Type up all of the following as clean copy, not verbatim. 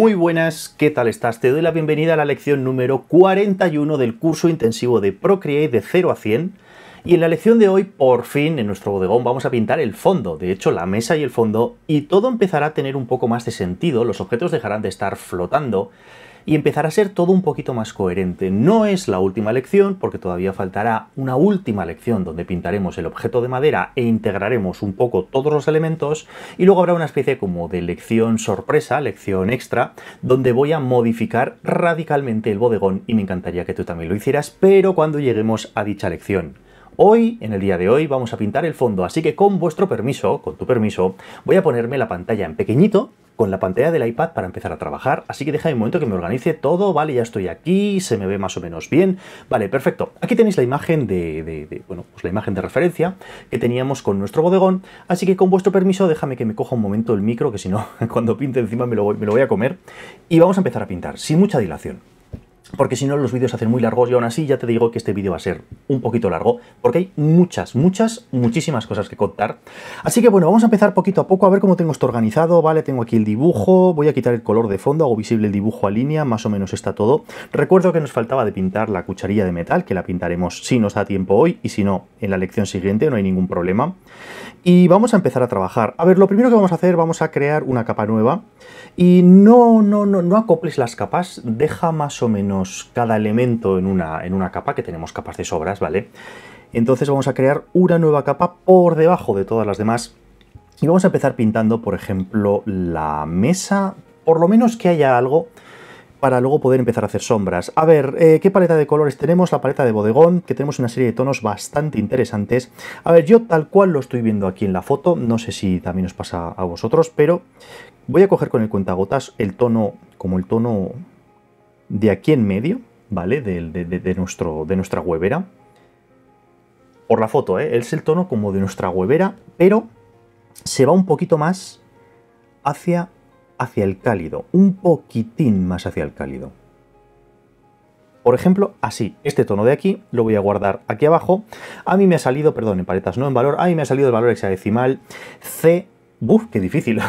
Muy buenas, ¿qué tal estás? Te doy la bienvenida a la lección número 41 del curso intensivo de Procreate de 0 a 100. Y en la lección de hoy, por fin, en nuestro bodegón vamos a pintar el fondo, de hecho la mesa y el fondo, y todo empezará a tener un poco más de sentido, los objetos dejarán de estar flotando, y empezará a ser todo un poquito más coherente. No es la última lección, porque todavía faltará una última lección donde pintaremos el objeto de madera e integraremos un poco todos los elementos, y luego habrá una especie como de lección sorpresa, lección extra, donde voy a modificar radicalmente el bodegón, y me encantaría que tú también lo hicieras, pero cuando lleguemos a dicha lección. Hoy, en el día de hoy, vamos a pintar el fondo, así que con vuestro permiso, con tu permiso, voy a ponerme la pantalla en pequeñito, con la pantalla del iPad para empezar a trabajar, así que déjame un momento que me organice todo, vale, ya estoy aquí, se me ve más o menos bien, vale, perfecto. Aquí tenéis la imagen bueno, pues la imagen de referencia que teníamos con nuestro bodegón, así que con vuestro permiso déjame que me coja un momento el micro, que si no, cuando pinte encima me lo voy a comer, y vamos a empezar a pintar, sin mucha dilación. Porque si no los vídeos se hacen muy largos y aún así ya te digo que este vídeo va a ser un poquito largo porque hay muchísimas cosas que contar. Así que bueno, vamos a empezar poquito a poco a ver cómo tengo esto organizado, ¿vale? Tengo aquí el dibujo, voy a quitar el color de fondo, hago visible el dibujo a línea, más o menos está todo. Recuerdo que nos faltaba de pintar la cucharilla de metal, que la pintaremos si nos da tiempo hoy y si no en la lección siguiente, no hay ningún problema. Y vamos a empezar a trabajar. A ver, lo primero que vamos a hacer, vamos a crear una capa nueva y no acoples las capas, deja más o menos cada elemento en una capa, que tenemos capas de sobras, ¿vale? Entonces vamos a crear una nueva capa por debajo de todas las demás y vamos a empezar pintando, por ejemplo, la mesa, por lo menos que haya algo para luego poder empezar a hacer sombras. A ver, ¿qué paleta de colores tenemos? La paleta de bodegón, que tenemos una serie de tonos bastante interesantes. A ver, yo tal cual lo estoy viendo aquí en la foto, no sé si también os pasa a vosotros, pero voy a coger con el cuentagotas el tono, como el tono de aquí en medio, ¿vale? De nuestra huevera. Por la foto, ¿eh? Es el tono como de nuestra huevera, pero se va un poquito más hacia el cálido, un poquitín más hacia el cálido. Por ejemplo, así, este tono de aquí lo voy a guardar aquí abajo. A mí me ha salido, perdón, en paletas no en valor, a mí me ha salido el valor hexadecimal C, ¡buf! ¡Qué difícil!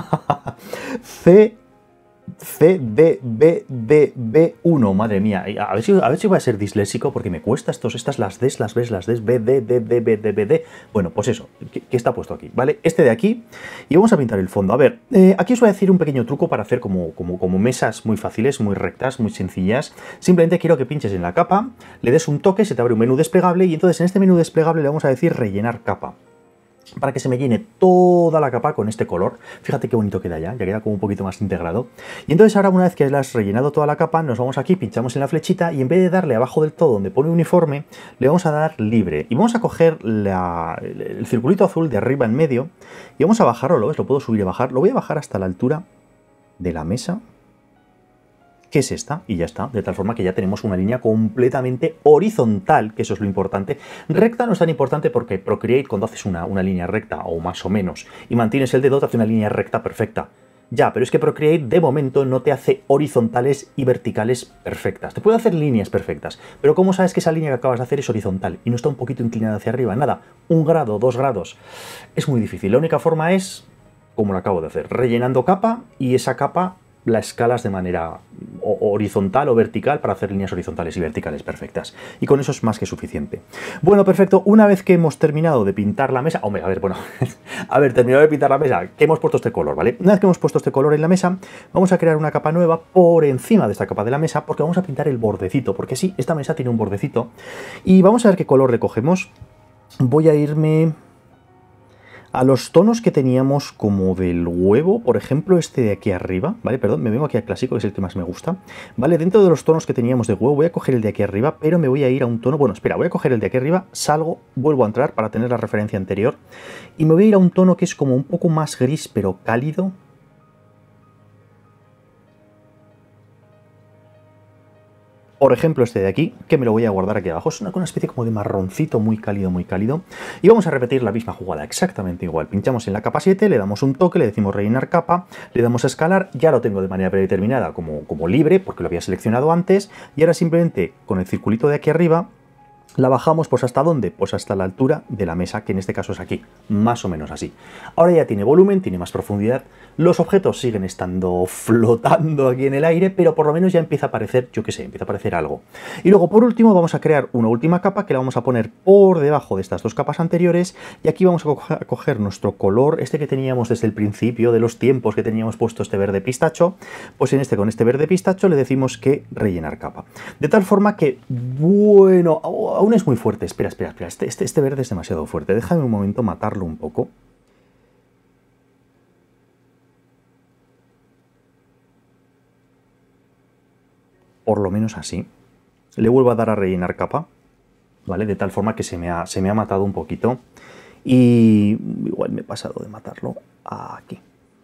CDBDB1, madre mía, a ver si voy a ser disléxico porque me cuesta estas las Ds, las Bs, las Ds, BD. Bueno, pues eso, ¿qué está puesto aquí? ¿Vale? Este de aquí, y vamos a pintar el fondo. A ver, aquí os voy a decir un pequeño truco para hacer como mesas muy fáciles, muy rectas, muy sencillas. Simplemente quiero que pinches en la capa, le des un toque, se te abre un menú desplegable y entonces en este menú desplegable le vamos a decir rellenar capa, para que se me llene toda la capa con este color. Fíjate qué bonito queda ya queda como un poquito más integrado. Y entonces ahora, una vez que has rellenado toda la capa, nos vamos aquí, pinchamos en la flechita y en vez de darle abajo del todo donde pone uniforme, le vamos a dar libre. Y vamos a coger el circulito azul de arriba en medio y vamos a bajarlo, ¿lo ves? Lo puedo subir y bajar. Lo voy a bajar hasta la altura de la mesa, que es esta, y ya está, de tal forma que ya tenemos una línea completamente horizontal, que eso es lo importante. Recta no es tan importante porque Procreate, cuando haces una línea recta, o más o menos, y mantienes el dedo, te hace una línea recta perfecta. Ya, pero es que Procreate de momento no te hace horizontales y verticales perfectas. Te puede hacer líneas perfectas, pero ¿cómo sabes que esa línea que acabas de hacer es horizontal y no está un poquito inclinada hacia arriba? Nada, 1 grado, 2 grados. Es muy difícil. La única forma es, como lo acabo de hacer, rellenando capa, y esa capa la escalas de manera horizontal o vertical para hacer líneas horizontales y verticales perfectas. Y con eso es más que suficiente. Bueno, perfecto. Una vez que hemos terminado de pintar la mesa... Hombre, a ver, bueno... a ver, terminado de pintar la mesa, que hemos puesto este color, ¿vale? Una vez que hemos puesto este color en la mesa, vamos a crear una capa nueva por encima de esta capa de la mesa, porque vamos a pintar el bordecito, porque sí, esta mesa tiene un bordecito. Y vamos a ver qué color le cogemos. Voy a irme a los tonos que teníamos como del huevo, por ejemplo, este de aquí arriba, ¿vale? Perdón, me vengo aquí al clásico, que es el que más me gusta, ¿vale? Dentro de los tonos que teníamos de huevo voy a coger el de aquí arriba, pero me voy a ir a un tono... Bueno, espera, voy a coger el de aquí arriba, salgo, vuelvo a entrar para tener la referencia anterior, y me voy a ir a un tono que es como un poco más gris, pero cálido. Por ejemplo, este de aquí, que me lo voy a guardar aquí abajo, es una especie como de marroncito muy cálido, muy cálido. Y vamos a repetir la misma jugada, exactamente igual. Pinchamos en la capa 7, le damos un toque, le decimos rellenar capa, le damos a escalar, ya lo tengo de manera predeterminada como libre, porque lo había seleccionado antes, y ahora simplemente con el circulito de aquí arriba La bajamos pues ¿hasta dónde? Pues hasta la altura de la mesa, que en este caso es aquí, más o menos así. Ahora ya tiene volumen, tiene más profundidad, los objetos siguen estando flotando aquí en el aire, pero por lo menos ya empieza a aparecer, yo qué sé, empieza a aparecer algo. Y luego por último vamos a crear una última capa que la vamos a poner por debajo de estas dos capas anteriores, y aquí vamos a coger nuestro color, este que teníamos desde el principio de los tiempos, que teníamos puesto este verde pistacho, pues con este verde pistacho le decimos que rellenar capa. De tal forma que, bueno, aún es muy fuerte. Espera. Este verde es demasiado fuerte. Déjame un momento matarlo un poco. Por lo menos así. Le vuelvo a dar a rellenar capa, ¿vale? De tal forma que se me ha matado un poquito. Y igual me he pasado de matarlo aquí.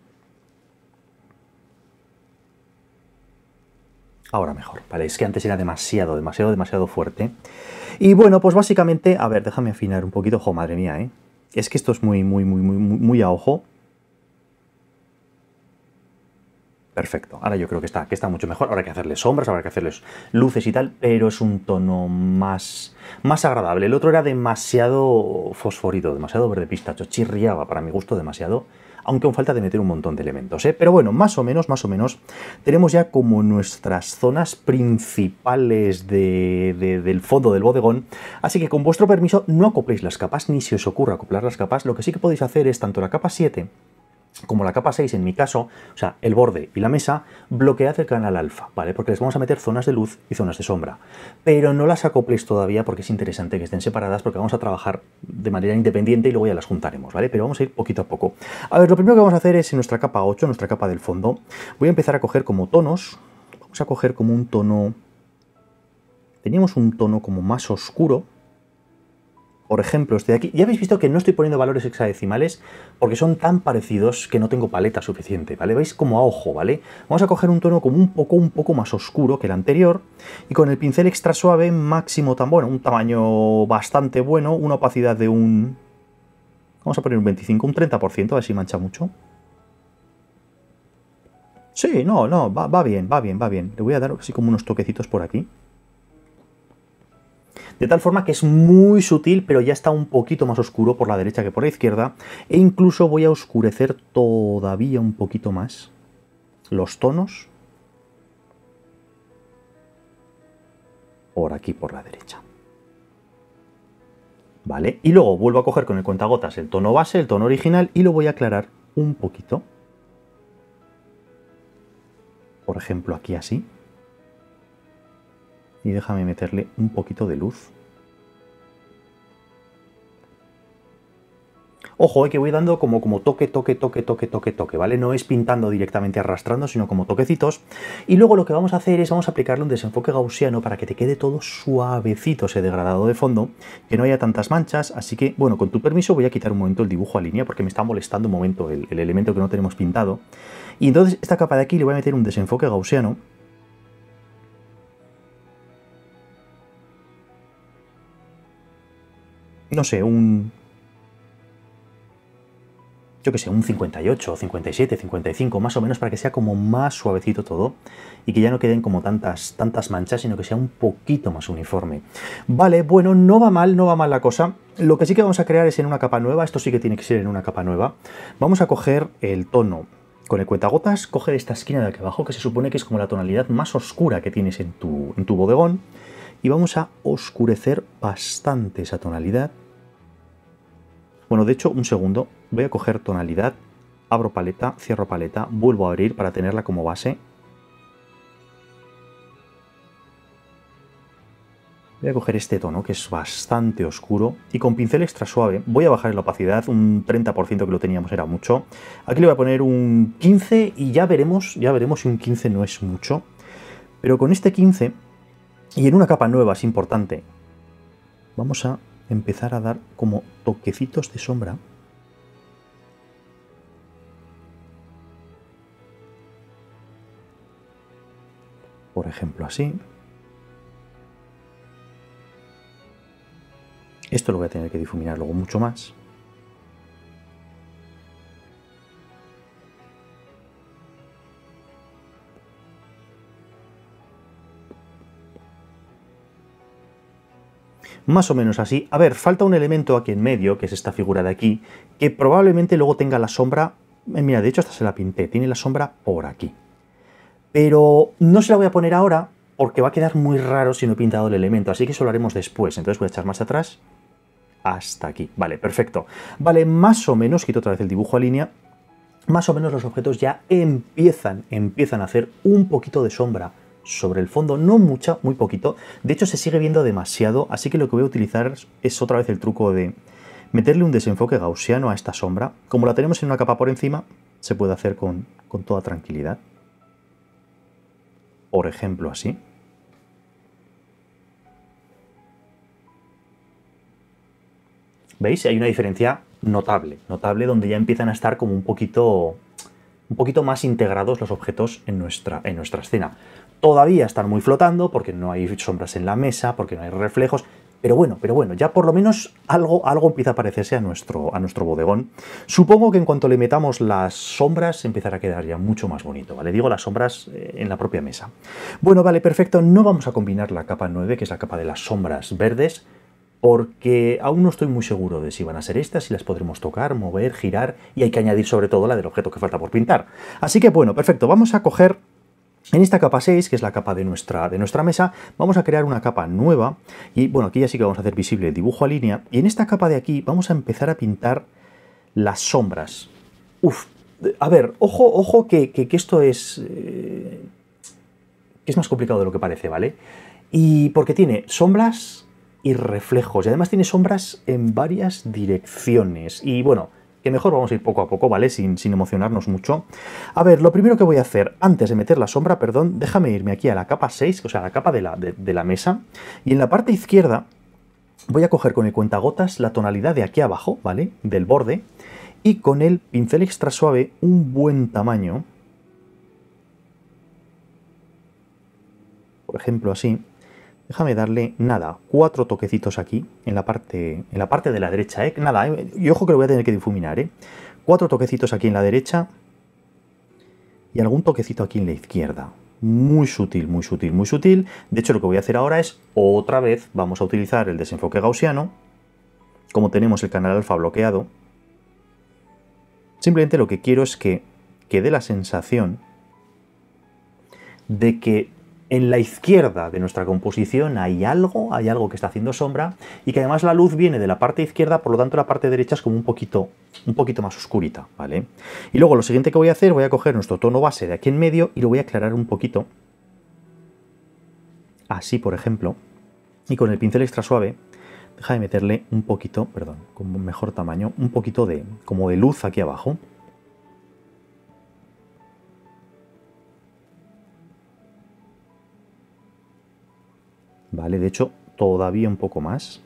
Ahora mejor, ¿vale? Es que antes era demasiado fuerte. Y bueno, pues básicamente, a ver, déjame afinar un poquito. Ojo, madre mía, ¿eh? Es que esto es muy a ojo. Perfecto, ahora yo creo que está mucho mejor. Ahora hay que hacerle sombras, ahora hay que hacerles luces y tal, pero es un tono más agradable. El otro era demasiado fosforito, demasiado verde pistacho, chirriaba para mi gusto demasiado, aunque aún falta de meter un montón de elementos, ¿eh? Pero bueno, más o menos, tenemos ya como nuestras zonas principales del fondo del bodegón, así que con vuestro permiso no acopléis las capas, ni se os ocurra acoplar las capas. Lo que sí que podéis hacer es tanto la capa 7 como la capa 6 en mi caso, o sea, el borde y la mesa, bloquead el canal alfa, ¿vale? Porque les vamos a meter zonas de luz y zonas de sombra. Pero no las acopléis todavía porque es interesante que estén separadas, porque vamos a trabajar de manera independiente y luego ya las juntaremos, ¿vale? Pero vamos a ir poquito a poco. A ver, lo primero que vamos a hacer es en nuestra capa 8, nuestra capa del fondo, voy a empezar a coger como tonos, vamos a coger como un tono, teníamos un tono como más oscuro. Por ejemplo, este de aquí. Ya habéis visto que no estoy poniendo valores hexadecimales porque son tan parecidos que no tengo paleta suficiente, ¿vale? Veis como a ojo, ¿vale? Vamos a coger un tono como un poco más oscuro que el anterior y con el pincel extra suave, máximo tan bueno, un tamaño bastante bueno, una opacidad de un... Vamos a poner un 25, un 30%, a ver si mancha mucho. Sí, no, va bien. Le voy a dar así como unos toquecitos por aquí. De tal forma que es muy sutil, pero ya está un poquito más oscuro por la derecha que por la izquierda, e incluso voy a oscurecer todavía un poquito más los tonos por aquí por la derecha. ¿Vale? Y luego vuelvo a coger con el cuentagotas el tono base, el tono original, y lo voy a aclarar un poquito. Por ejemplo, aquí así. Y déjame meterle un poquito de luz. Ojo, que voy dando como toque, ¿vale? No es pintando directamente arrastrando, sino como toquecitos. Y luego lo que vamos a hacer es vamos a aplicarle un desenfoque gaussiano para que te quede todo suavecito ese degradado de fondo, que no haya tantas manchas. Así que, bueno, con tu permiso voy a quitar un momento el dibujo a línea porque me está molestando un momento el elemento que no tenemos pintado. Y entonces esta capa de aquí le voy a meter un desenfoque gaussiano. No sé, yo que sé, un 58, 57, 55, más o menos, para que sea como más suavecito todo y que ya no queden como tantas manchas, sino que sea un poquito más uniforme. Vale, bueno, no va mal la cosa. Lo que sí que vamos a crear es en una capa nueva, esto sí que tiene que ser en una capa nueva. Vamos a coger el tono con el cuentagotas, coger esta esquina de aquí abajo, que se supone que es como la tonalidad más oscura que tienes en tu bodegón, y vamos a oscurecer bastante esa tonalidad. Bueno, de hecho, un segundo, voy a coger tonalidad, abro paleta, cierro paleta, vuelvo a abrir para tenerla como base. Voy a coger este tono, que es bastante oscuro, y con pincel extra suave voy a bajar la opacidad, un 30% que lo teníamos era mucho. Aquí le voy a poner un 15 y ya veremos si un 15 no es mucho. Pero con este 15, y en una capa nueva, es importante, vamos a empezar a dar como toquecitos de sombra. Por ejemplo, así. Esto lo voy a tener que difuminar luego mucho más. Más o menos así. A ver, falta un elemento aquí en medio, que es esta figura de aquí, que probablemente luego tenga la sombra... mira, de hecho hasta se la pinté, tiene la sombra por aquí. Pero no se la voy a poner ahora porque va a quedar muy raro si no he pintado el elemento, así que eso lo haremos después. Entonces voy a echar más atrás hasta aquí. Vale, perfecto. Vale, más o menos, quito otra vez el dibujo a línea, más o menos los objetos ya empiezan a hacer un poquito de sombra sobre el fondo, no mucha, muy poquito. De hecho se sigue viendo demasiado, así que lo que voy a utilizar es otra vez el truco de meterle un desenfoque gaussiano a esta sombra. Como la tenemos en una capa por encima, se puede hacer con toda tranquilidad. Por ejemplo, así. ¿Veis? Hay una diferencia notable, donde ya empiezan a estar como un poquito más integrados los objetos en nuestra escena. Todavía están muy flotando porque no hay sombras en la mesa, porque no hay reflejos, pero bueno, ya por lo menos algo empieza a parecerse a nuestro bodegón. Supongo que en cuanto le metamos las sombras empezará a quedar ya mucho más bonito, ¿vale? Digo las sombras en la propia mesa. Bueno, vale, perfecto. No vamos a combinar la capa 9, que es la capa de las sombras verdes, porque aún no estoy muy seguro de si van a ser estas, si las podremos tocar, mover, girar, y hay que añadir sobre todo la del objeto que falta por pintar. Así que bueno, perfecto, vamos a coger en esta capa 6, que es la capa de nuestra mesa, vamos a crear una capa nueva, y bueno, aquí ya sí que vamos a hacer visible el dibujo a línea, y en esta capa de aquí vamos a empezar a pintar las sombras. Uf, a ver, ojo que esto es... que es más complicado de lo que parece, ¿vale? Y porque tiene sombras y reflejos, y además tiene sombras en varias direcciones, y bueno, que mejor vamos a ir poco a poco, ¿vale? Sin emocionarnos mucho. A ver, lo primero que voy a hacer, antes de meter la sombra, perdón, déjame irme aquí a la capa 6, o sea, la capa de la mesa, y en la parte izquierda voy a coger con el cuentagotas la tonalidad de aquí abajo, ¿vale? Del borde, y con el pincel extra suave, un buen tamaño, por ejemplo así. Déjame darle, nada, 4 toquecitos aquí, en la parte de la derecha, ¿eh? Nada, y ojo que lo voy a tener que difuminar, ¿eh? 4 toquecitos aquí en la derecha y algún toquecito aquí en la izquierda. Muy sutil, muy sutil, muy sutil. De hecho, lo que voy a hacer ahora es, otra vez, vamos a utilizar el desenfoque gaussiano. Como tenemos el canal alfa bloqueado, simplemente lo que quiero es que dé la sensación de que en la izquierda de nuestra composición hay algo que está haciendo sombra y que además la luz viene de la parte izquierda, por lo tanto la parte derecha es como un poquito más oscurita, ¿vale? Y luego lo siguiente que voy a hacer, voy a coger nuestro tono base de aquí en medio y lo voy a aclarar un poquito, así por ejemplo, y con el pincel extra suave, deja de meterle un poquito, perdón, con un mejor tamaño, un poquito como de luz aquí abajo. Vale, de hecho, todavía un poco más.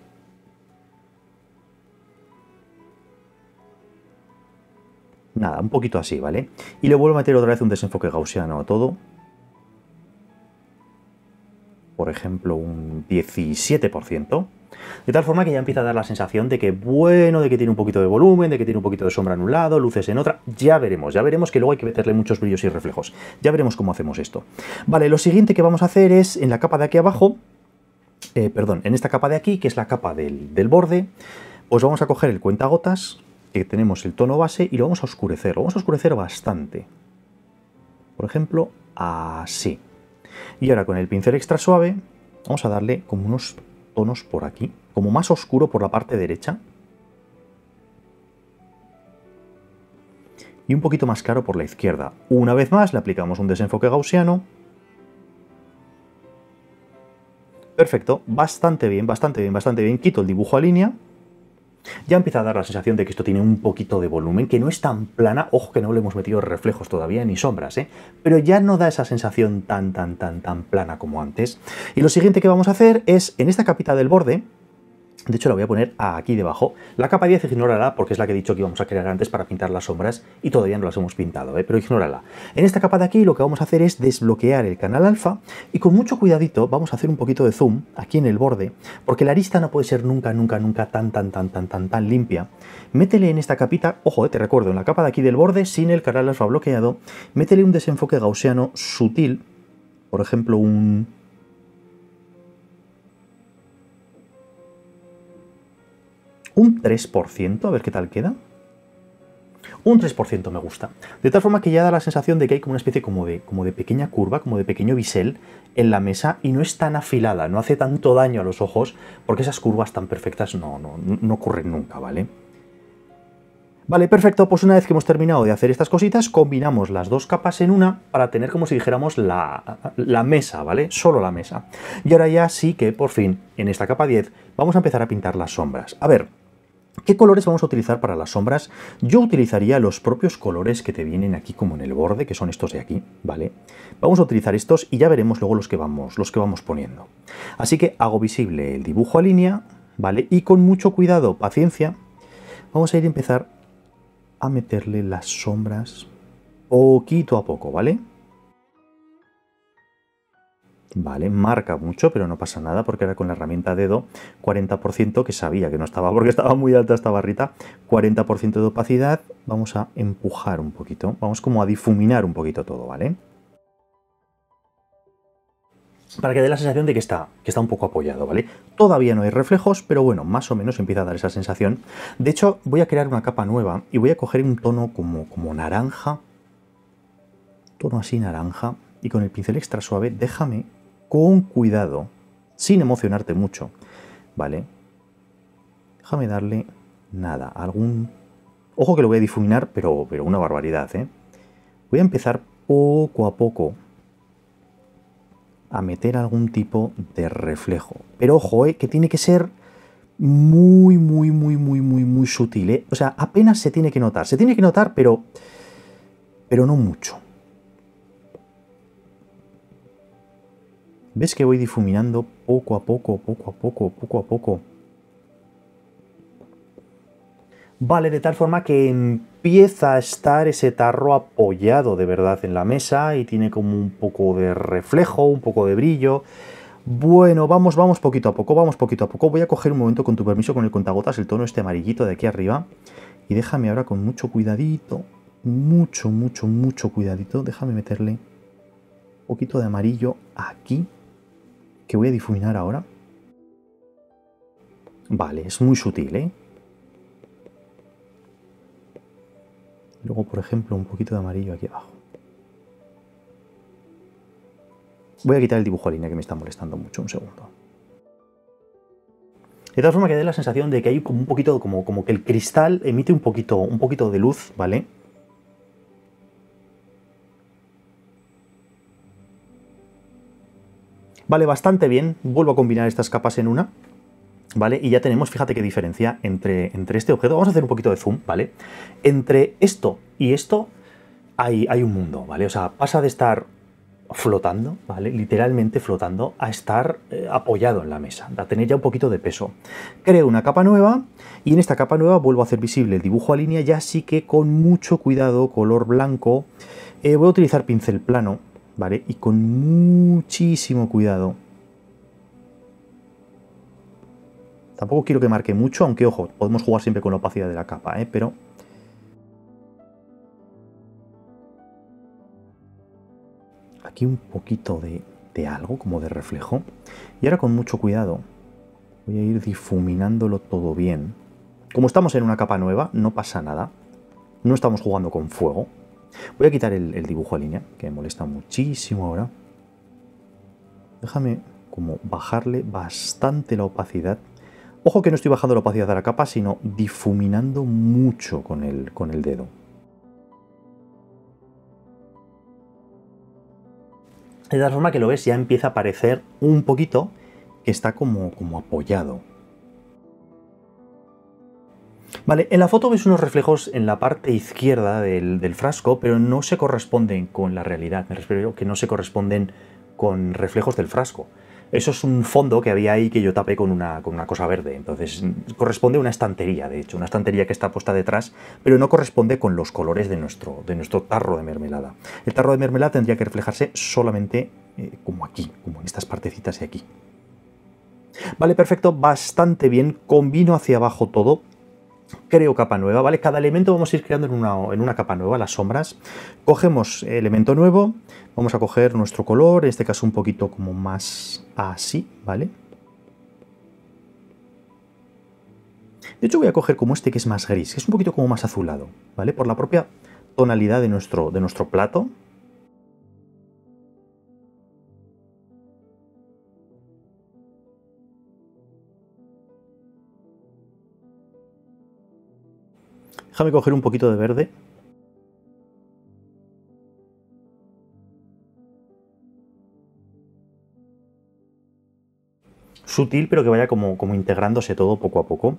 Nada, un poquito así, ¿vale? Y le vuelvo a meter otra vez un desenfoque gaussiano a todo. Por ejemplo, un 17%. De tal forma que ya empieza a dar la sensación de que, bueno, de que tiene un poquito de volumen, de que tiene un poquito de sombra en un lado, luces en otra. Ya veremos que luego hay que meterle muchos brillos y reflejos. Ya veremos cómo hacemos esto. Vale, lo siguiente que vamos a hacer es, en la capa de aquí abajo, en esta capa de aquí, que es la capa del borde, pues vamos a coger el cuentagotas, que tenemos el tono base, y lo vamos a oscurecer. Lo vamos a oscurecer bastante. Por ejemplo, así. Y ahora con el pincel extra suave, vamos a darle como unos tonos por aquí, como más oscuro por la parte derecha. Y un poquito más claro por la izquierda. Una vez más le aplicamos un desenfoque gaussiano. Perfecto, bastante bien, bastante bien, bastante bien. Quito el dibujo a línea. Ya empieza a dar la sensación de que esto tiene un poquito de volumen, que no es tan plana. Ojo que no le hemos metido reflejos todavía ni sombras, ¿eh? Pero ya no da esa sensación tan plana como antes. Y lo siguiente que vamos a hacer es, en esta capita del borde, de hecho la voy a poner aquí debajo, la capa 10 ignórala porque es la que he dicho que íbamos a crear antes para pintar las sombras y todavía no las hemos pintado, pero ignórala. En esta capa de aquí lo que vamos a hacer es desbloquear el canal alfa y con mucho cuidadito vamos a hacer un poquito de zoom aquí en el borde, porque la arista no puede ser nunca tan limpia. Métele en esta capita, ojo, te recuerdo, en la capa de aquí del borde sin el canal alfa bloqueado, métele un desenfoque gaussiano sutil, por ejemplo un Un 3%, a ver qué tal queda. Un 3% me gusta. De tal forma que ya da la sensación de que hay como una especie como de pequeña curva, como de pequeño bisel en la mesa y no es tan afilada, no hace tanto daño a los ojos porque esas curvas tan perfectas no ocurren nunca, ¿vale? Vale, perfecto, pues una vez que hemos terminado de hacer estas cositas, combinamos las dos capas en una para tener como si dijéramos la mesa, ¿vale? Solo la mesa. Y ahora ya sí que, por fin, en esta capa 10, vamos a empezar a pintar las sombras. A ver, ¿qué colores vamos a utilizar para las sombras? Yo utilizaría los propios colores que te vienen aquí como en el borde, que son estos de aquí, ¿vale? Vamos a utilizar estos y ya veremos luego los que vamos poniendo. Así que hago visible el dibujo a línea, ¿vale? Y con mucho cuidado, paciencia, vamos a ir a empezar a meterle las sombras poquito a poco, ¿vale? Vale, marca mucho, pero no pasa nada porque ahora con la herramienta dedo, 40%, que sabía que no estaba porque estaba muy alta esta barrita, 40% de opacidad, vamos a empujar un poquito, vamos como a difuminar un poquito todo, ¿vale? Para que dé la sensación de que está un poco apoyado, ¿vale? Todavía no hay reflejos, pero bueno, más o menos empieza a dar esa sensación. De hecho, voy a crear una capa nueva y voy a coger un tono como naranja, tono así naranja, y con el pincel extra suave, déjame con cuidado, sin emocionarte mucho, ¿vale? Déjame darle nada, algún... Ojo que lo voy a difuminar, pero una barbaridad, ¿eh? Voy a empezar poco a poco a meter algún tipo de reflejo. Pero ojo, que tiene que ser muy sutil, ¿eh? O sea, apenas se tiene que notar. Se tiene que notar, pero no mucho. ¿Ves que voy difuminando poco a poco? Vale, de tal forma que empieza a estar ese tarro apoyado de verdad en la mesa y tiene como un poco de reflejo, un poco de brillo. Bueno, vamos poquito a poco, Voy a coger un momento, con tu permiso, con el contagotas, el tono este amarillito de aquí arriba. Y déjame ahora con mucho cuidadito, mucho cuidadito, déjame meterle un poquito de amarillo aquí, que voy a difuminar ahora. Vale, es muy sutil, ¿eh? Luego, por ejemplo, un poquito de amarillo aquí abajo. Voy a quitar el dibujo a línea que me está molestando mucho, un segundo. De tal forma que dé la sensación de que hay como un poquito, como que el cristal emite un poquito de luz, ¿vale? Vale, bastante bien. Vuelvo a combinar estas capas en una, ¿vale? Y ya tenemos, fíjate qué diferencia entre este objeto. Vamos a hacer un poquito de zoom, ¿vale? Entre esto y esto hay un mundo, ¿vale? O sea, pasa de estar flotando, ¿vale? Literalmente flotando, a estar apoyado en la mesa, a tener ya un poquito de peso. Creo una capa nueva y en esta capa nueva vuelvo a hacer visible el dibujo a línea, ya sí que con mucho cuidado, color blanco. Voy a utilizar pincel plano, ¿vale? Y con muchísimo cuidado. Tampoco quiero que marque mucho, aunque ojo, podemos jugar siempre con la opacidad de la capa, pero... Aquí un poquito de algo, como de reflejo. Y ahora con mucho cuidado voy a ir difuminándolo todo bien. Como estamos en una capa nueva, no pasa nada. No estamos jugando con fuego. Voy a quitar el dibujo a línea, que me molesta muchísimo ahora. Déjame como bajarle bastante la opacidad. Ojo que no estoy bajando la opacidad de la capa, sino difuminando mucho con el dedo. De tal forma que lo ves, ya empieza a parecer un poquito que está como apoyado. Vale, en la foto ves unos reflejos en la parte izquierda del frasco, pero no se corresponden con la realidad. Me refiero que no se corresponden con reflejos del frasco. Eso es un fondo que había ahí que yo tapé con una cosa verde. Entonces corresponde a una estantería, de hecho, una estantería que está puesta detrás, pero no corresponde con los colores de nuestro tarro de mermelada. El tarro de mermelada tendría que reflejarse solamente como aquí, como en estas partecitas de aquí. Vale, perfecto, bastante bien. Combino hacia abajo todo. Creo capa nueva, ¿vale? Cada elemento vamos a ir creando en una capa nueva, las sombras. Cogemos elemento nuevo, vamos a coger nuestro color, en este caso un poquito como más así, ¿vale? De hecho voy a coger como este que es más gris, que es un poquito como más azulado, ¿vale? Por la propia tonalidad de nuestro plato. Déjame coger un poquito de verde. Sutil, pero que vaya como integrándose todo poco a poco.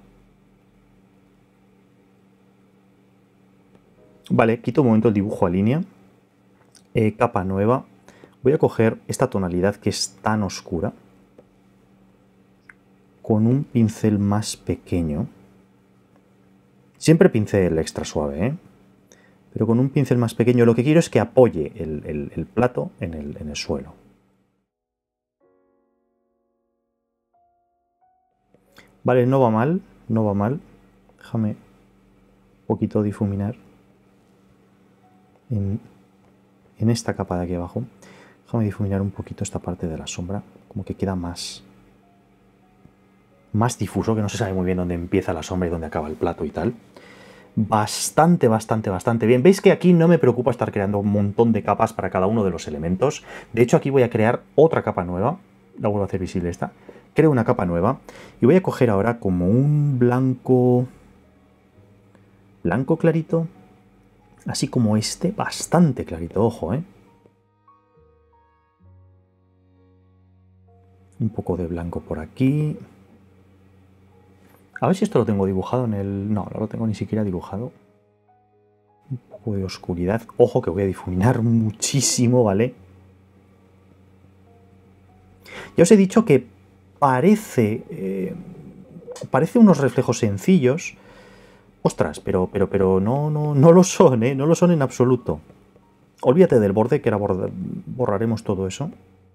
Vale, quito un momento el dibujo a línea. Capa nueva. Voy a coger esta tonalidad que es tan oscura con un pincel más pequeño. Siempre pincel extra suave, ¿eh? Pero con un pincel más pequeño lo que quiero es que apoye el plato en el suelo. Vale, no va mal, no va mal. Déjame un poquito difuminar en esta capa de aquí abajo. Déjame difuminar un poquito esta parte de la sombra, como que queda más difuso, que no se sabe muy bien dónde empieza la sombra y dónde acaba el plato y tal. Bastante bien. Veis que aquí no me preocupa estar creando un montón de capas para cada uno de los elementos. De hecho, aquí voy a crear otra capa nueva. La vuelvo a hacer visible esta. Creo una capa nueva y voy a coger ahora como un blanco clarito, así como este, bastante clarito, ojo, ¿eh? Un poco de blanco por aquí. A ver si esto lo tengo dibujado en el... No, no lo tengo ni siquiera dibujado. Un poco de oscuridad. Ojo que voy a difuminar muchísimo, ¿vale? Ya os he dicho que parece unos reflejos sencillos. Ostras, pero no lo son, ¿eh? No lo son en absoluto. Olvídate del borde, que ahora borraremos todo eso.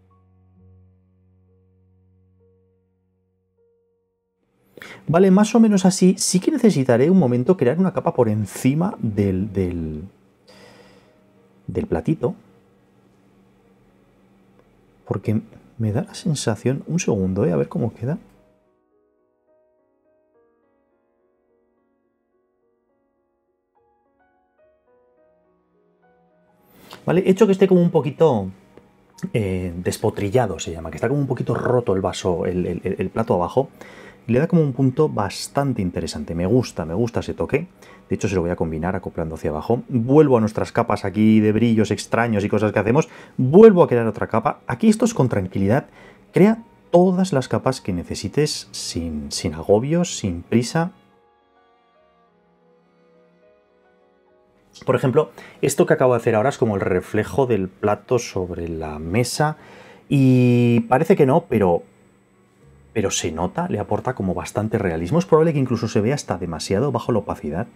Vale, más o menos así. Sí que necesitaré un momento crear una capa por encima del platito. Porque me da la sensación... Un segundo, a ver cómo queda. Vale, he hecho que esté como un poquito despotrillado, se llama, que está como un poquito roto el vaso, el plato abajo. Y le da como un punto bastante interesante. Me gusta ese toque. De hecho, se lo voy a combinar acoplando hacia abajo. Vuelvo a nuestras capas aquí de brillos extraños y cosas que hacemos. Vuelvo a crear otra capa. Aquí esto es con tranquilidad. Crea todas las capas que necesites sin agobios, sin prisa. Por ejemplo, esto que acabo de hacer ahora es como el reflejo del plato sobre la mesa. Y parece que no, pero se nota, le aporta como bastante realismo. Es probable que incluso se vea hasta demasiado bajo la opacidad.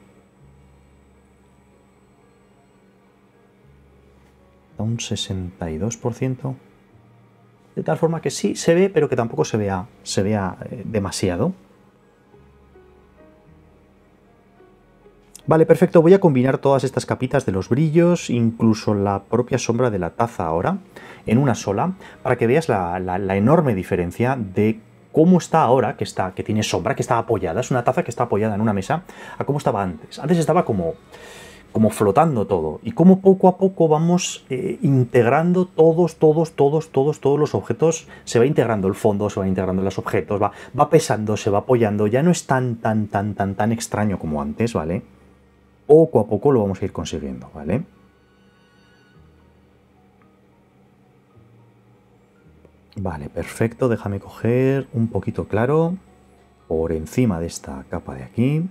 Da un 62%. De tal forma que sí se ve, pero que tampoco se vea demasiado. Vale, perfecto. Voy a combinar todas estas capitas de los brillos, incluso la propia sombra de la taza ahora, en una sola, para que veas la enorme diferencia de cómo está ahora, que tiene sombra, que está apoyada. Es una taza que está apoyada en una mesa, a cómo estaba antes. Antes estaba como flotando todo. Y cómo poco a poco vamos integrando todos los objetos. Se va integrando el fondo, se va integrando los objetos, va pesando, se va apoyando. Ya no es tan extraño como antes, ¿vale? Poco a poco lo vamos a ir consiguiendo, ¿vale? Vale, perfecto. Déjame coger un poquito claro por encima de esta capa de aquí.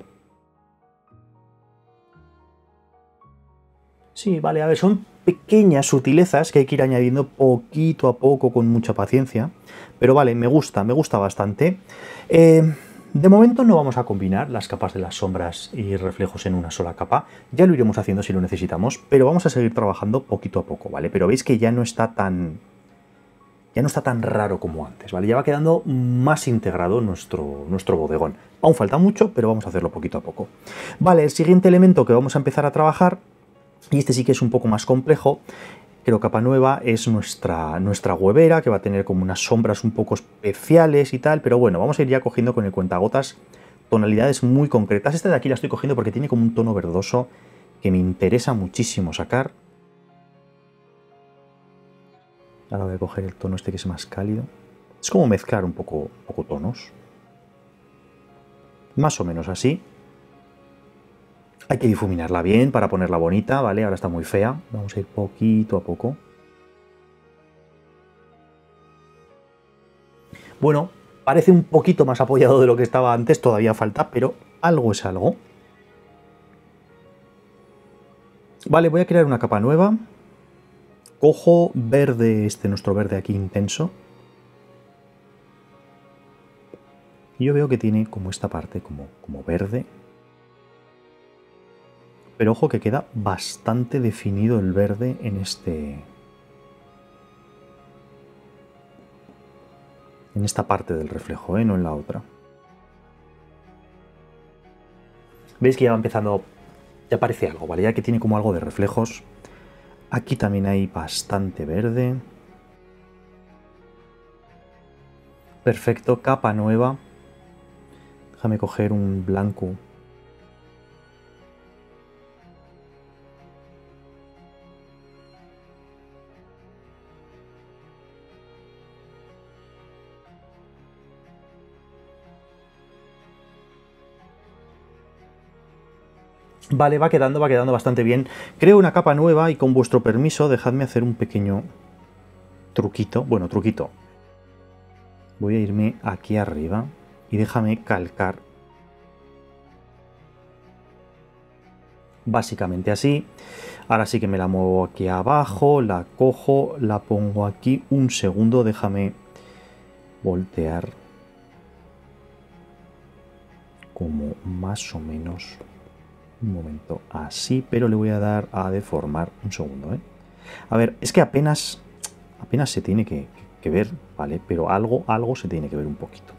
Sí, vale, a ver, son pequeñas sutilezas que hay que ir añadiendo poquito a poco con mucha paciencia. Pero vale, me gusta bastante. De momento no vamos a combinar las capas de las sombras y reflejos en una sola capa. Ya lo iremos haciendo si lo necesitamos, pero vamos a seguir trabajando poquito a poco, ¿vale? Pero veis que ya no está tan raro como antes, ¿vale? Ya va quedando más integrado nuestro bodegón. Aún falta mucho, pero vamos a hacerlo poquito a poco. Vale, el siguiente elemento que vamos a empezar a trabajar, y este sí que es un poco más complejo, creo capa nueva, es nuestra huevera, que va a tener como unas sombras un poco especiales y tal, pero bueno, vamos a ir ya cogiendo con el cuentagotas tonalidades muy concretas. Esta de aquí la estoy cogiendo porque tiene como un tono verdoso que me interesa muchísimo sacar. Ahora voy a coger el tono este que es más cálido. Es como mezclar un poco tonos. Más o menos así. Hay que difuminarla bien para ponerla bonita, ¿vale? Ahora está muy fea. Vamos a ir poquito a poco. Bueno, parece un poquito más apoyado de lo que estaba antes. Todavía falta, pero algo es algo. Vale, voy a crear una capa nueva. Cojo verde, nuestro verde aquí intenso. Y yo veo que tiene como esta parte como verde. Pero ojo que queda bastante definido el verde en esta parte del reflejo, no en la otra. Veis que ya va empezando, ya parece algo, ¿vale? Ya que tiene como algo de reflejos. Aquí también hay bastante verde. Perfecto, capa nueva. Déjame coger un blanco. Vale, va quedando bastante bien. Creo una capa nueva y con vuestro permiso dejadme hacer un pequeño truquito. Bueno, truquito. Voy a irme aquí arriba y déjame calcar. Básicamente así. Ahora sí que me la muevo aquí abajo, la cojo, la pongo aquí. Un segundo, déjame voltear. Como más o menos... Un momento, así, pero le voy a dar a deformar un segundo, ¿eh? A ver, es que apenas se tiene que ver, ¿vale? Pero algo se tiene que ver un poquito.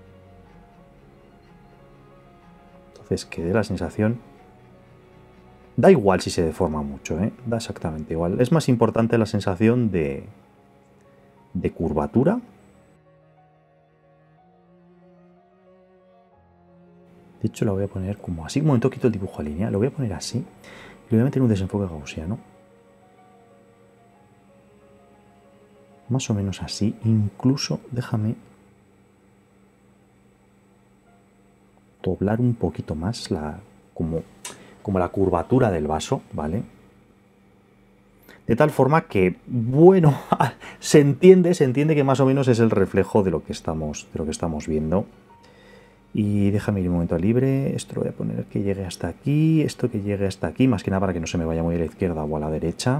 Entonces, que dé la sensación... Da igual si se deforma mucho, ¿eh? Da exactamente igual. Es más importante la sensación de curvatura. De hecho, la voy a poner como así. Un momento, quito el dibujo a línea. Lo voy a poner así. Y le voy a meter un desenfoque gaussiano. Más o menos así. Incluso, déjame doblar un poquito más como la curvatura del vaso, ¿vale? De tal forma que, bueno, se entiende que más o menos es el reflejo de lo que estamos viendo. Y déjame ir un momento libre. Esto lo voy a poner que llegue hasta aquí. Esto que llegue hasta aquí. Más que nada para que no se me vaya muy a la izquierda o a la derecha.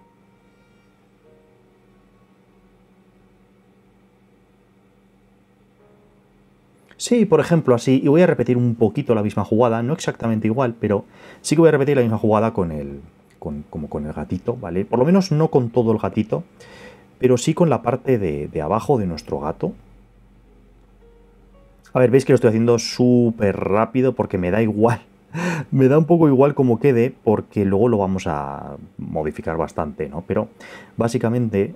Sí, por ejemplo, así. Y voy a repetir un poquito la misma jugada. No exactamente igual, pero sí que voy a repetir la misma jugada como con el gatito, ¿vale? Por lo menos no con todo el gatito, pero sí con la parte de abajo de nuestro gato. A ver, veis que lo estoy haciendo súper rápido porque me da igual. Me da un poco igual como quede porque luego lo vamos a modificar bastante, ¿no? Pero básicamente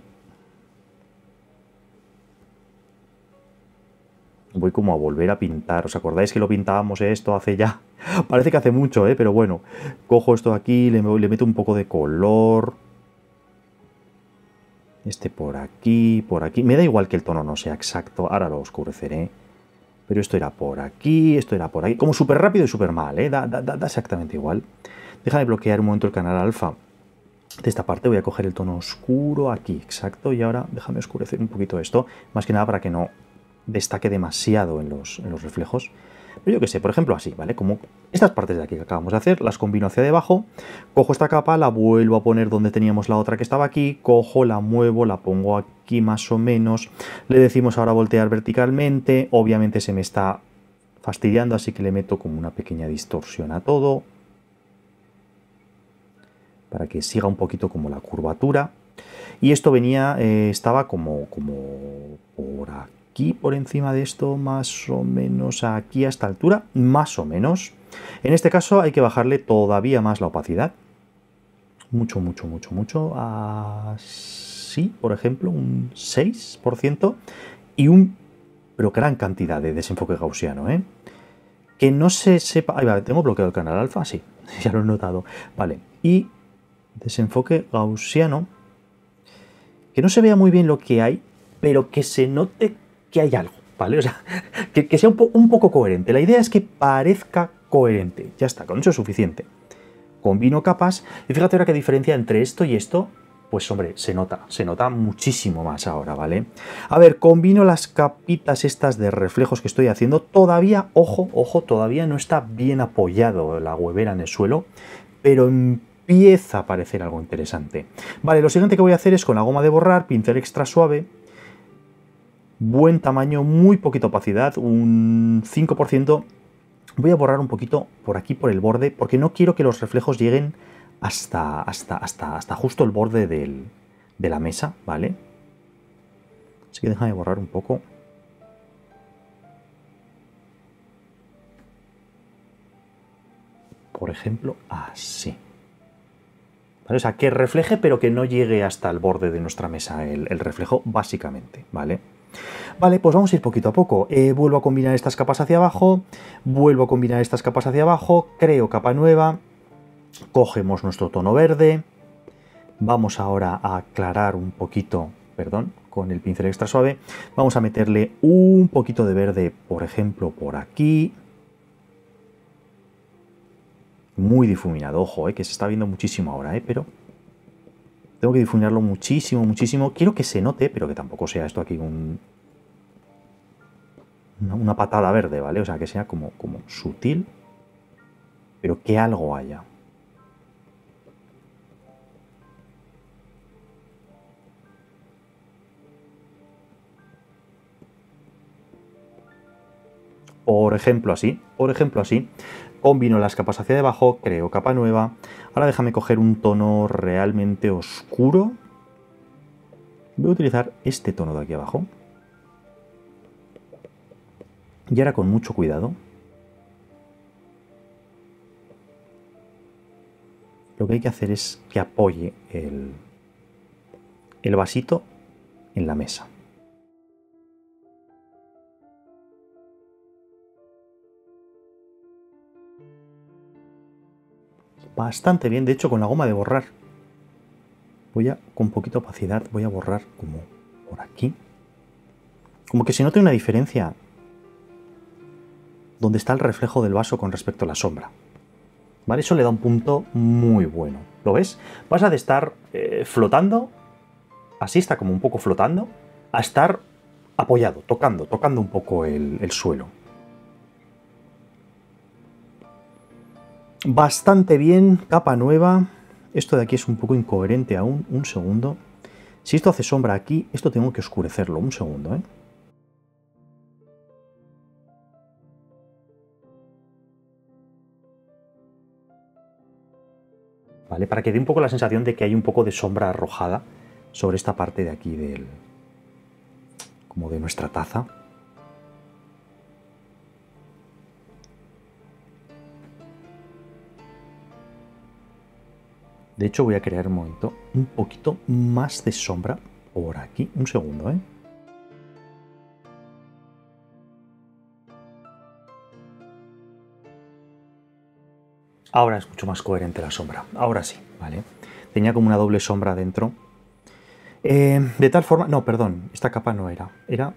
voy como a volver a pintar. ¿Os acordáis que lo pintábamos esto hace ya? Parece que hace mucho, ¿eh? Pero bueno, cojo esto aquí, le meto un poco de color. Este por aquí, por aquí. Me da igual que el tono no sea exacto. Ahora lo oscureceré. Pero esto era por aquí, esto era por aquí. Como súper rápido y súper mal, ¿eh? Da exactamente igual. Déjame bloquear un momento el canal alfa. De esta parte voy a coger el tono oscuro aquí, exacto. Y ahora déjame oscurecer un poquito esto. Más que nada para que no destaque demasiado en los reflejos. Pero yo qué sé, por ejemplo así, ¿vale? Como estas partes de aquí que acabamos de hacer, las combino hacia debajo, cojo esta capa, la vuelvo a poner donde teníamos la otra que estaba aquí, cojo, la muevo, la pongo aquí más o menos, le decimos ahora voltear verticalmente, obviamente se me está fastidiando, así que le meto como una pequeña distorsión a todo, para que siga un poquito como la curvatura. Y esto venía, estaba como por aquí, por encima de esto, más o menos aquí a esta altura, más o menos. En este caso hay que bajarle todavía más la opacidad. Mucho, mucho, mucho, mucho. Así, por ejemplo, un 6%. Y pero gran cantidad de desenfoque gaussiano, ¿eh? Que no se sepa... Ahí va, ¿tengo bloqueado el canal alfa? Sí, ya lo he notado. Vale, y desenfoque gaussiano. Que no se vea muy bien lo que hay, pero que se note que hay algo, ¿vale? O sea, que sea un poco coherente. La idea es que parezca coherente. Ya está, con eso es suficiente. Combino capas y fíjate ahora qué diferencia entre esto y esto. Pues hombre, se nota muchísimo más ahora, ¿vale? A ver, combino las capitas estas de reflejos que estoy haciendo. Todavía, ojo, todavía no está bien apoyado la huevera en el suelo, pero empieza a parecer algo interesante. Vale, lo siguiente que voy a hacer es con la goma de borrar, pincel extra suave, buen tamaño, muy poquita opacidad, un 5%. Voy a borrar un poquito por aquí, por el borde, porque no quiero que los reflejos lleguen hasta justo el borde de la mesa, ¿vale? Así que déjame borrar un poco. Por ejemplo, así. ¿Vale? O sea, que refleje, pero que no llegue hasta el borde de nuestra mesa el reflejo, básicamente, ¿vale? Vale, pues vamos a ir poquito a poco. Vuelvo a combinar estas capas hacia abajo, vuelvo a combinar estas capas hacia abajo, creo capa nueva, cogemos nuestro tono verde, vamos ahora a aclarar un poquito, perdón, con el pincel extra suave, vamos a meterle un poquito de verde, por ejemplo, por aquí. Muy difuminado, ojo, que se está viendo muchísimo ahora, pero tengo que difuminarlo muchísimo, muchísimo. Quiero que se note, pero que tampoco sea esto aquí una patada verde, ¿vale? O sea, que sea como sutil, pero que algo haya. Por ejemplo así, combino las capas hacia debajo, creo capa nueva. Ahora déjame coger un tono realmente oscuro. Voy a utilizar este tono de aquí abajo. Y ahora con mucho cuidado. Lo que hay que hacer es que apoye el vasito en la mesa. Bastante bien, de hecho con la goma de borrar con poquita opacidad voy a borrar como por aquí, como que se note una diferencia donde está el reflejo del vaso con respecto a la sombra, ¿vale? Eso le da un punto muy bueno, ¿lo ves? Pasa de estar flotando, así está como un poco flotando, a estar apoyado, tocando un poco el suelo. Bastante bien, capa nueva. Esto de aquí es un poco incoherente aún. Un segundo. Si esto hace sombra aquí, esto tengo que oscurecerlo. Un segundo, ¿Vale? Para que dé un poco la sensación de que hay un poco de sombra arrojada sobre esta parte de aquí como de nuestra taza. De hecho, voy a crear un momento un poquito más de sombra por aquí. Un segundo, Ahora es mucho más coherente la sombra. Ahora sí, ¿vale? Tenía como una doble sombra dentro. De tal forma... No, perdón. Esta capa no era. Era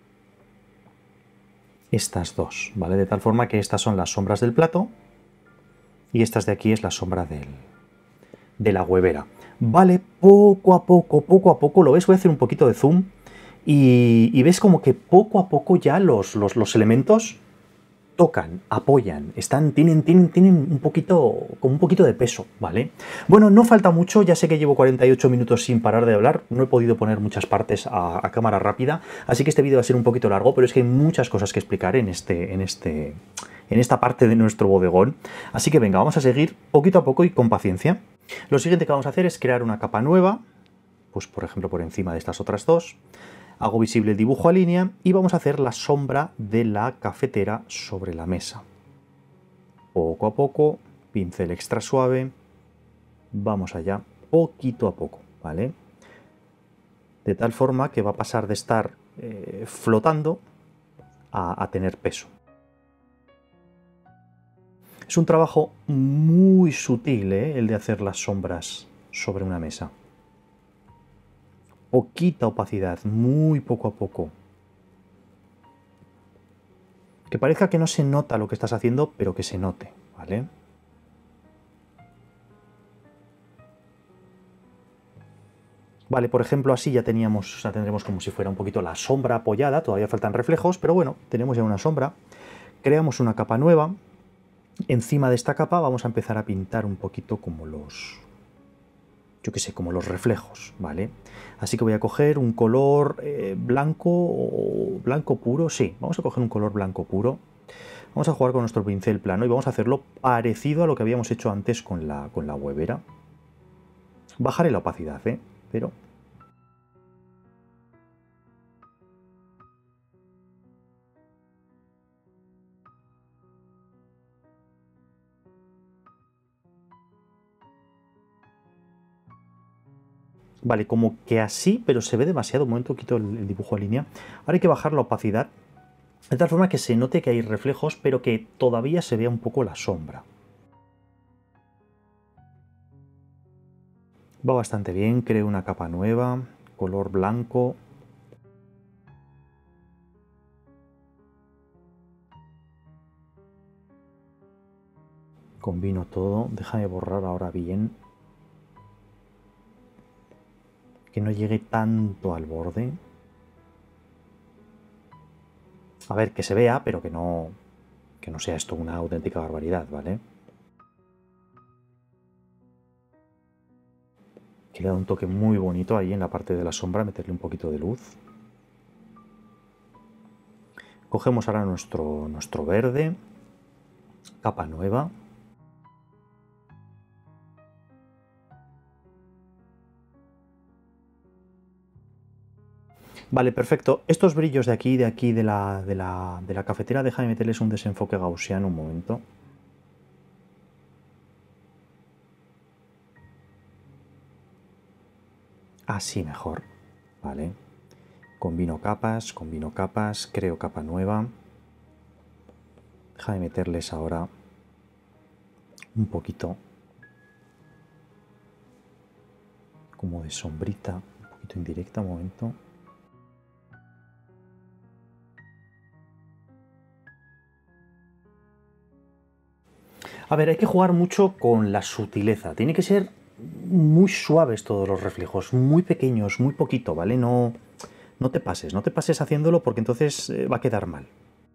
estas dos, ¿vale? De tal forma que estas son las sombras del plato y estas de aquí es la sombra de la huevera. Vale, poco a poco, ¿lo ves? Voy a hacer un poquito de zoom y ves como que poco a poco ya los elementos tocan, apoyan, tienen un poquito de peso, ¿vale? Bueno, no falta mucho, ya sé que llevo 48 minutos sin parar de hablar, no he podido poner muchas partes a cámara rápida, así que este vídeo va a ser un poquito largo, pero es que hay muchas cosas que explicar en esta parte de nuestro bodegón, así que venga, vamos a seguir poquito a poco y con paciencia. Lo siguiente que vamos a hacer es crear una capa nueva, pues por ejemplo por encima de estas otras dos. Hago visible el dibujo a línea y vamos a hacer la sombra de la cafetera sobre la mesa. Poco a poco, pincel extra suave, vamos allá, poquito a poco, ¿vale? De tal forma que va a pasar de estar flotando a tener peso. Es un trabajo muy sutil, el de hacer las sombras sobre una mesa. Poquita opacidad, muy poco a poco. Que parezca que no se nota lo que estás haciendo, pero que se note, ¿vale? Vale, por ejemplo, así ya tendremos como si fuera un poquito la sombra apoyada, todavía faltan reflejos, pero bueno, tenemos ya una sombra. Creamos una capa nueva. Encima de esta capa vamos a empezar a pintar un poquito como yo qué sé, como los reflejos, ¿vale? Así que voy a coger un color blanco o blanco puro, sí, vamos a coger un color blanco puro. Vamos a jugar con nuestro pincel plano y vamos a hacerlo parecido a lo que habíamos hecho antes con la huevera. Bajaré la opacidad, pero... Vale, como que así, pero se ve demasiado. Un momento, quito el dibujo a línea. Ahora hay que bajar la opacidad, de tal forma que se note que hay reflejos, pero que todavía se vea un poco la sombra. Va bastante bien, creo una capa nueva, color blanco. Combino todo, déjame borrar ahora bien. Que no llegue tanto al borde. A ver, que se vea, pero que no sea esto una auténtica barbaridad, ¿vale? Que le da un toque muy bonito ahí en la parte de la sombra, meterle un poquito de luz. Cogemos ahora nuestro verde, capa nueva. Vale, perfecto. Estos brillos de aquí, de la cafetera, déjame meterles un desenfoque gaussiano un momento. Así mejor, ¿vale? Combino capas, creo capa nueva. Déjame meterles ahora un poquito como de sombrita, un poquito indirecta, un momento. A ver, hay que jugar mucho con la sutileza. Tiene que ser muy suaves todos los reflejos, muy pequeños, muy poquito, ¿vale? No te pases haciéndolo porque entonces va a quedar mal.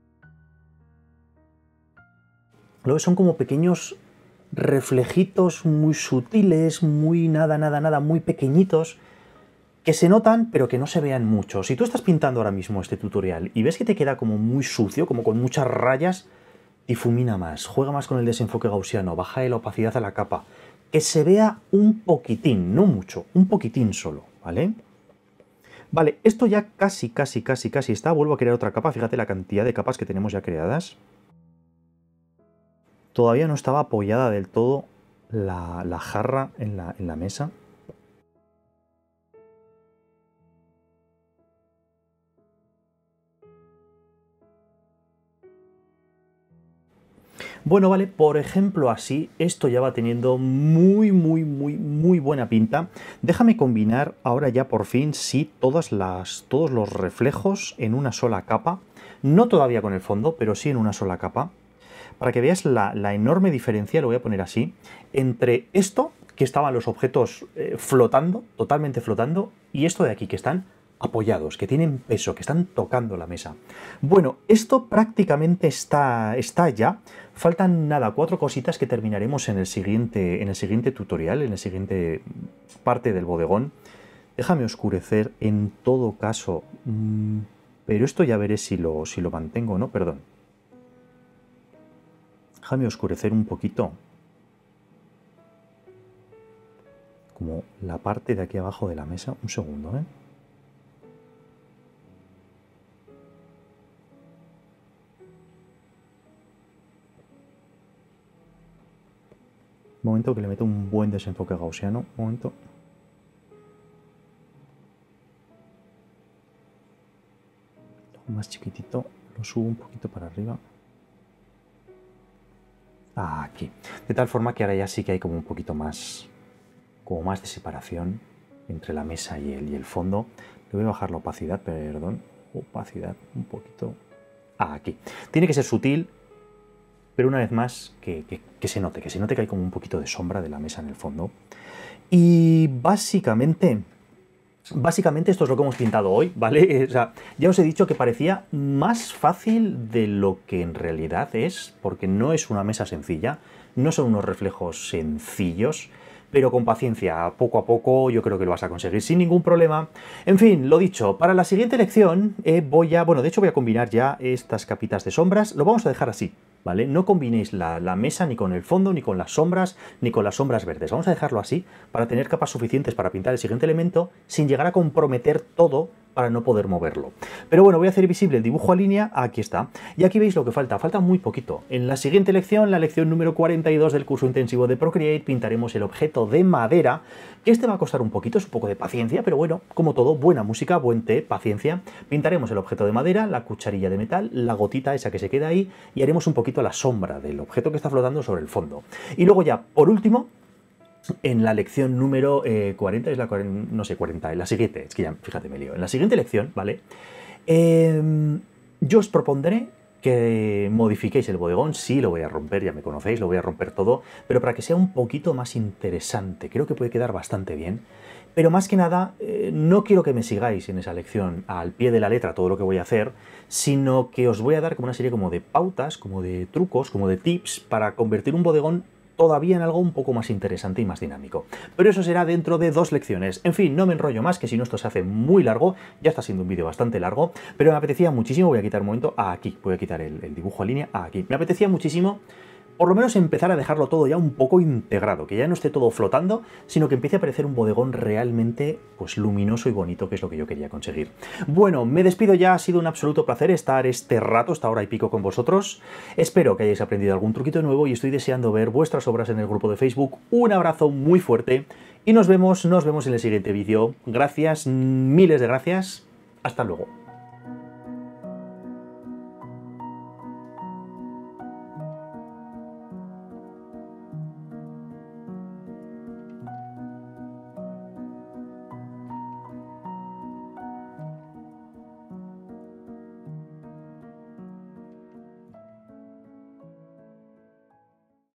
Luego son como pequeños reflejitos muy sutiles, muy nada, muy pequeñitos, que se notan pero que no se vean mucho. Si tú estás pintando ahora mismo este tutorial y ves que te queda como muy sucio, como con muchas rayas, difumina más, juega más con el desenfoque gaussiano, baja la opacidad a la capa, que se vea un poquitín, no mucho, un poquitín solo, ¿vale? Vale, esto ya casi está. Vuelvo a crear otra capa, fíjate la cantidad de capas que tenemos ya creadas. Todavía no estaba apoyada del todo la jarra en la mesa. Bueno, vale, por ejemplo así, esto ya va teniendo muy buena pinta. Déjame combinar ahora ya por fin, sí, todos los reflejos en una sola capa. No todavía con el fondo, pero sí en una sola capa. Para que veas la enorme diferencia, lo voy a poner así, entre esto, que estaban los objetos flotando, totalmente flotando, y esto de aquí, que están apoyados, que tienen peso, que están tocando la mesa. Bueno, esto prácticamente está ya. Faltan nada, 4 cositas que terminaremos en el siguiente tutorial, en la siguiente parte del bodegón. Déjame oscurecer en todo caso, pero esto ya veré si lo mantengo o no, perdón. Déjame oscurecer un poquito como la parte de aquí abajo de la mesa. Un segundo, ¿eh? Un momento que le meto un buen desenfoque gaussiano. Un momento. Más chiquitito. Lo subo un poquito para arriba. aquí. De tal forma que ahora ya sí que hay como un poquito más, como más de separación entre la mesa y el fondo. Le voy a bajar la opacidad, perdón, opacidad un poquito. Aquí. Tiene que ser sutil, pero una vez más que se note que hay como un poquito de sombra de la mesa en el fondo. Y básicamente esto es lo que hemos pintado hoy, ¿vale? O sea, ya os he dicho que parecía más fácil de lo que en realidad es, porque no es una mesa sencilla, no son unos reflejos sencillos, pero con paciencia, poco a poco, yo creo que lo vas a conseguir sin ningún problema. En fin, lo dicho, para la siguiente lección voy a combinar ya estas capitas de sombras, lo vamos a dejar así, ¿vale? No combinéis la mesa ni con el fondo, ni con las sombras, ni con las sombras verdes. Vamos a dejarlo así para tener capas suficientes para pintar el siguiente elemento sin llegar a comprometer todo para no poder moverlo. Pero bueno, voy a hacer visible el dibujo a línea, aquí está. Y aquí veis lo que falta muy poquito. En la siguiente lección, la lección número 42 del curso intensivo de Procreate, pintaremos el objeto de madera, que este va a costar un poquito, es un poco de paciencia, pero bueno, como todo, buena música, buen té, paciencia. Pintaremos el objeto de madera, la cucharilla de metal, la gotita esa que se queda ahí, y haremos un poquito la sombra del objeto que está flotando sobre el fondo. Y luego ya, por último, en la lección número 40, es la 40, no sé, 40, en la siguiente, es que ya, fíjate, me lío. En la siguiente lección, ¿vale? Yo os propondré que modifiquéis el bodegón, sí, lo voy a romper, ya me conocéis, lo voy a romper todo, pero para que sea un poquito más interesante, creo que puede quedar bastante bien. Pero más que nada, no quiero que me sigáis en esa lección al pie de la letra todo lo que voy a hacer, sino que os voy a dar como una serie como de pautas, como de trucos, como de tips para convertir un bodegón todavía en algo un poco más interesante y más dinámico. Pero eso será dentro de 2 lecciones. En fin, no me enrollo más, que si no esto se hace muy largo, ya está siendo un vídeo bastante largo, pero me apetecía muchísimo, voy a quitar un momento, aquí, voy a quitar el dibujo a línea, aquí. Me apetecía muchísimo por lo menos empezar a dejarlo todo ya un poco integrado, que ya no esté todo flotando, sino que empiece a parecer un bodegón realmente pues luminoso y bonito, que es lo que yo quería conseguir. Bueno, me despido ya, ha sido un absoluto placer estar este rato, esta hora y pico con vosotros. Espero que hayáis aprendido algún truquito nuevo y estoy deseando ver vuestras obras en el grupo de Facebook. Un abrazo muy fuerte y nos vemos en el siguiente vídeo. Gracias, miles de gracias. Hasta luego.